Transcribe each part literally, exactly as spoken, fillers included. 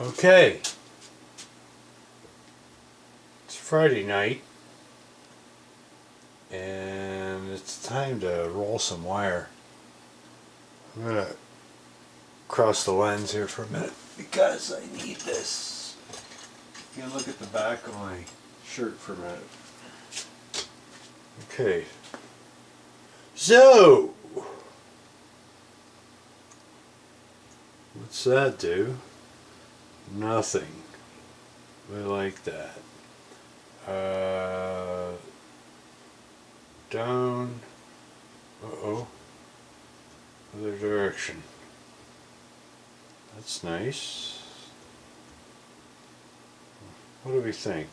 Okay, it's Friday night and it's time to roll some wire. I'm gonna cross the lens here for a minute because I need this. You can look at the back of my shirt for a minute. Okay, so what's that do? Nothing. We like that. Uh, down. Uh-oh. Other direction. That's nice. What do we think?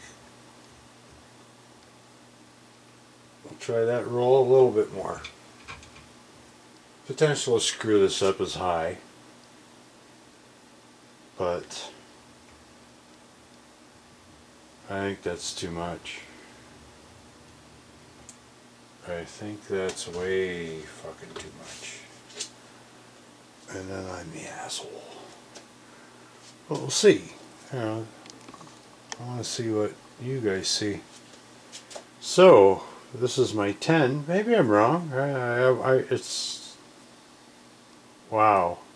We'll try that roll a little bit more. Potential to screw this up as high, but I think that's too much. I think that's way fucking too much. And then I'm the asshole. But we'll see. You know, I want to see what you guys see. So, this is my ten. Maybe I'm wrong. I, I, I, it's... Wow.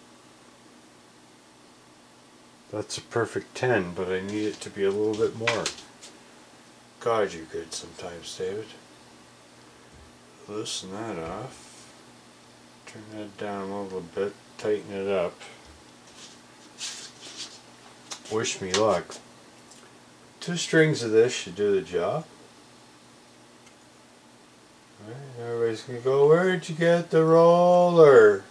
That's a perfect ten, but I need it to be a little bit more. God, you're good sometimes, David. Loosen that off. Turn that down a little bit. Tighten it up. Wish me luck. Two strings of this should do the job. All right, everybody's going to go, where'd you get the roller?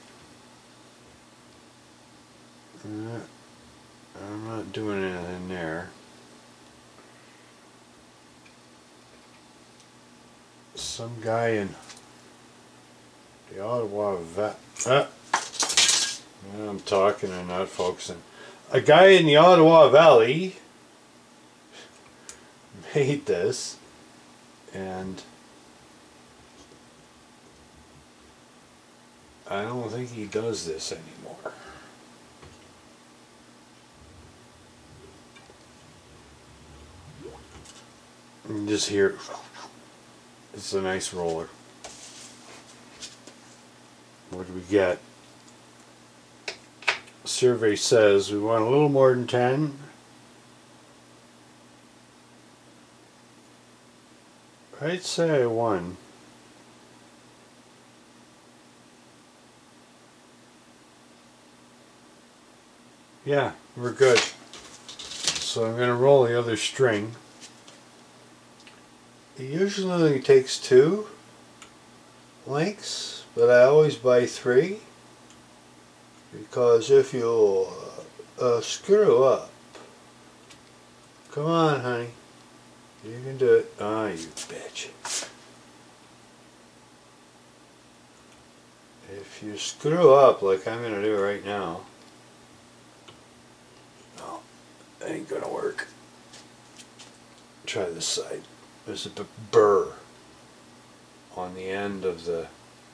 Uh, I'm not doing anything there. Some guy in the Ottawa Valley. Ah, I'm talking and not focusing. A guy in the Ottawa Valley made this, and I don't think he does this anymore. You can just hear it. It's a nice roller. What do we get? Survey says we want a little more than ten. I'd say one. Yeah, we're good. So I'm going to roll the other string. It usually only takes two lengths, but I always buy three, because if you uh, uh, screw up, come on honey, you can do it. Ah, you bitch. If you screw up like I'm going to do right now, no, that ain't going to work. Try this side. There's a burr on the end of the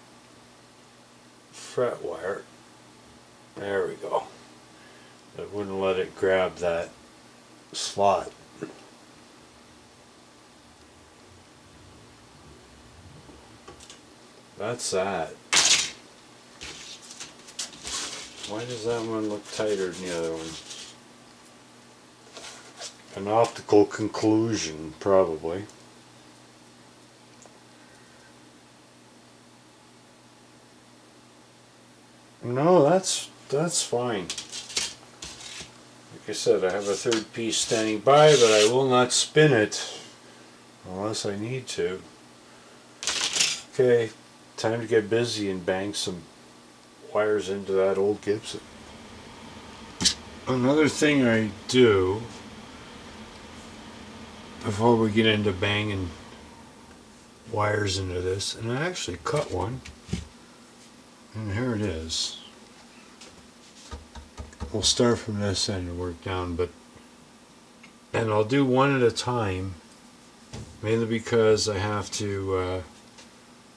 fret wire. There we go. That wouldn't let it grab that slot. That's that. Why does that one look tighter than the other one? An optical conclusion, probably. No, that's that's fine. Like I said, I have a third piece standing by, but I will not spin it unless I need to. Okay, time to get busy and bang some wires into that old Gibson. Another thing I do before we get into banging wires into this, and I actually cut one, and here it is. We'll start from this end and work down, but and I'll do one at a time, mainly because I have to uh,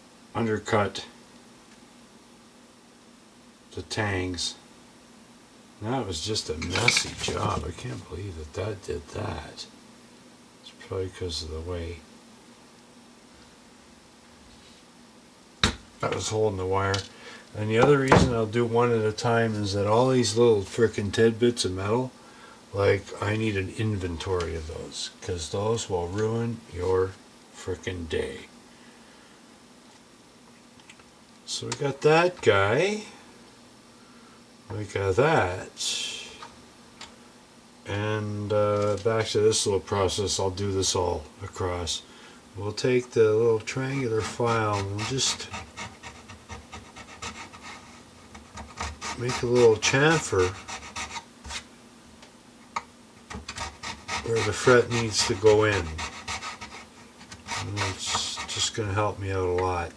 undercut the tangs That was just a messy job. I can't believe that that did that. It's probably because of the way I was holding the wire. And the other reason I'll do one at a time is that all these little frickin' tidbits of metal, like, I need an inventory of those, because those will ruin your frickin' day. So we got that guy. We got that. And uh, back to this little process, I'll do this all across. We'll take the little triangular file and we'll just make a little chamfer where the fret needs to go in. And it's just going to help me out a lot.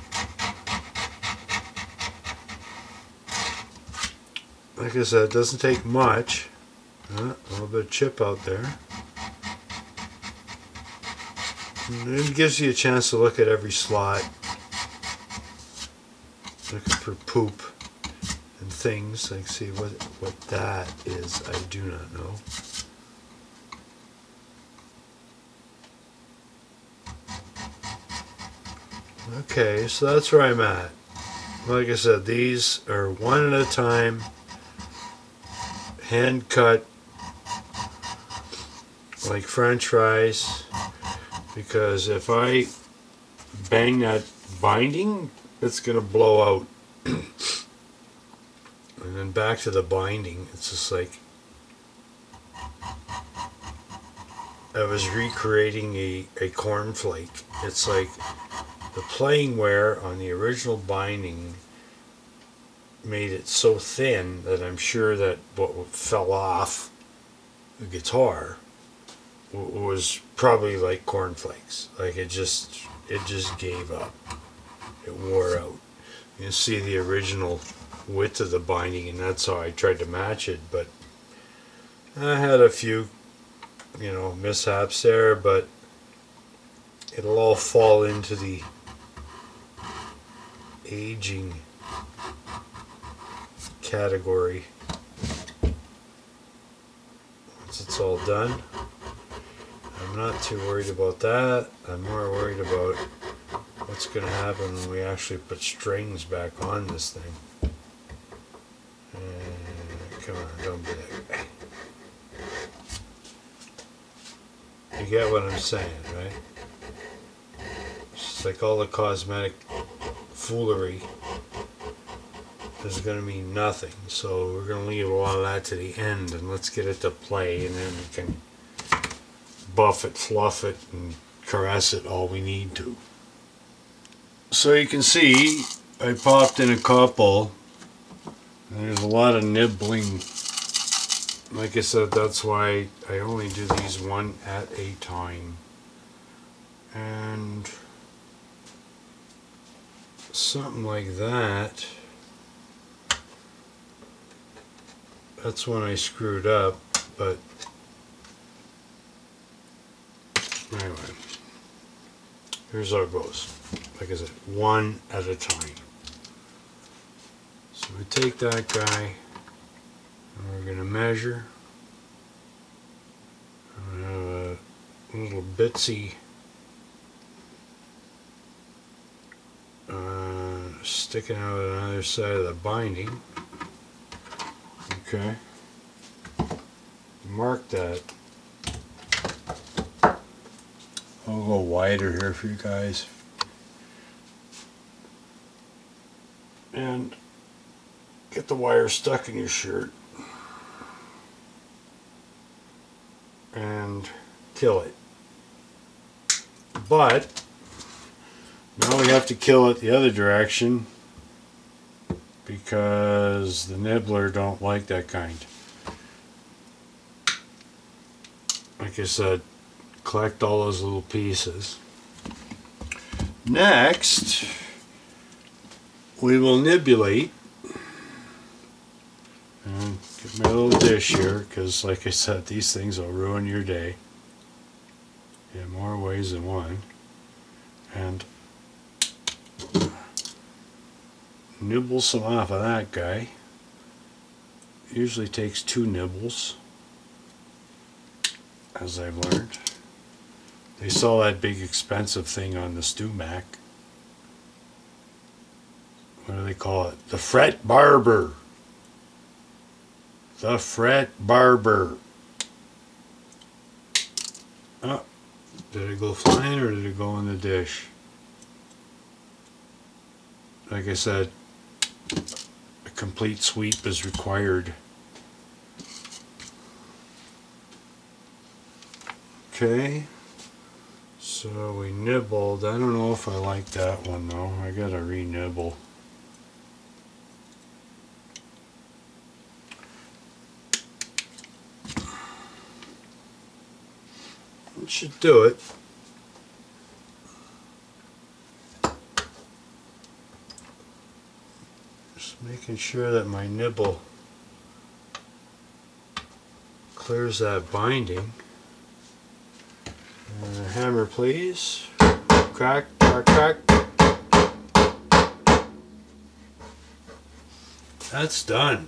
Like I said, it doesn't take much. Uh, a little bit of chip out there. And it gives you a chance to look at every slot. Looking for poop and things. Like, see what, what that is, I do not know. Okay, so that's where I'm at. Like I said, these are one at a time. Hand cut like French fries, because if I bang that binding, it's gonna blow out. And then back to the binding, it's just like I was recreating a, a cornflake. It's like the playing wear on the original binding made it so thin that I'm sure that what fell off the guitar was probably like cornflakes. Like it just, it just gave up. It wore out. You can see the original width of the binding, and that's how I tried to match it. But I had a few, you know, mishaps there, but it'll all fall into the aging category once it's all done. I'm not too worried about that. I'm more worried about what's going to happen when we actually put strings back on this thing. And come on, don't be that guy. You get what I'm saying, right? It's like all the cosmetic foolery is going to mean nothing. So we're going to leave a lot of that to the end, and let's get it to play, and then we can buff it, fluff it, and caress it all we need to. So you can see I popped in a couple, and there's a lot of nibbling. Like I said, that's why I only do these one at a time. And something like that. That's when I screwed up, but anyway, here's how it goes. Like I said, one at a time. So we take that guy, and we're going to measure. I have a little bitsy uh, sticking out on the other side of the binding. Okay, mark that. I'll go wider here for you guys. And get the wire stuck in your shirt. And kill it. But now we have to kill it the other direction, because the nibbler don't like that kind. Like I said, collect all those little pieces. Next, we will nibulate. And get my little dish here, because like I said, these things will ruin your day in more ways than one. And nibble some off of that guy. usually takes two nibbles, as I've learned. They sell that big expensive thing on the StewMac. What do they call it? The Fret Barber. The Fret Barber. Oh, did it go flying or did it go in the dish? Like I said, a complete sweep is required. Okay. So we nibbled. I don't know if I like that one though. I gotta re-nibble. It should do it. Just making sure that my nibble clears that binding. Uh, hammer, please. Crack, crack, crack. That's done.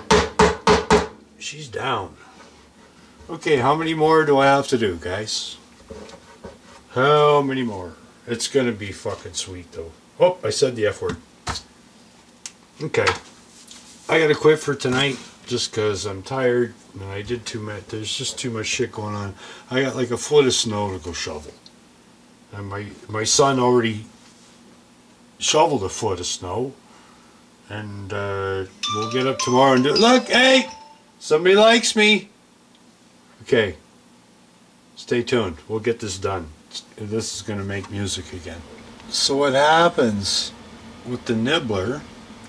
She's down. Okay, how many more do I have to do, guys? How many more? It's gonna be fucking sweet, though. Oh, I said the F word. Okay. I gotta quit for tonight just because I'm tired and I did too much. There's just too much shit going on. I got like a foot of snow to go shovel. And my, my son already shoveled a foot of snow. And uh, we'll get up tomorrow and do it. Look, hey! Somebody likes me! Okay. Stay tuned. We'll get this done. This is going to make music again. So what happens with the nibbler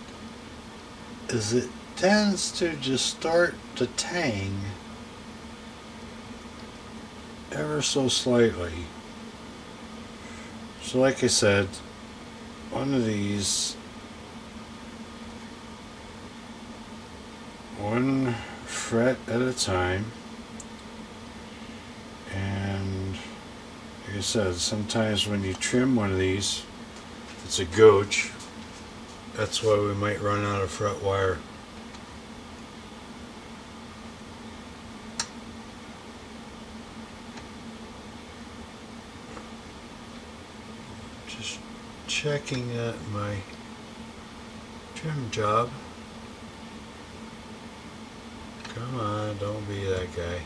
is it tends to just start to tang ever so slightly. So like I said, one of these, one fret at a time, and like I said, sometimes when you trim one of these, it's a gooch. That's why we might run out of fret wire. Just checking at my trim job. Come on, don't be that guy.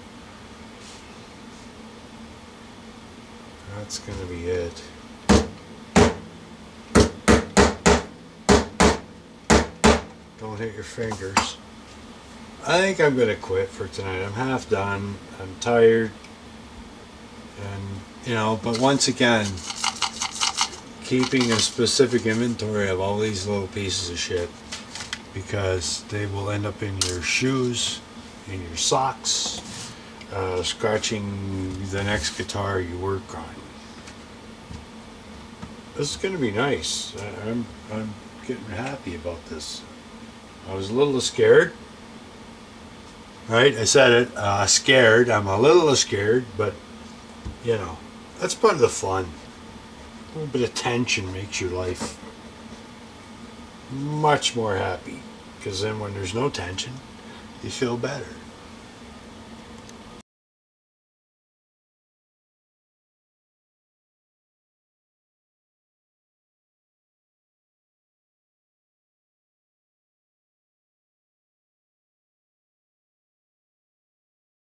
That's gonna be it. Don't hit your fingers. I think I'm gonna quit for tonight. I'm half done. I'm tired. And, you know, but once again, keeping a specific inventory of all these little pieces of shit, because they will end up in your shoes, in your socks, uh, scratching the next guitar you work on. This is going to be nice. I, I'm, I'm getting happy about this. I was a little scared. Right, I said it. Uh, scared. I'm a little scared, but, you know, that's part of the fun. A little bit of tension makes your life much more happy, because then when there's no tension, you feel better.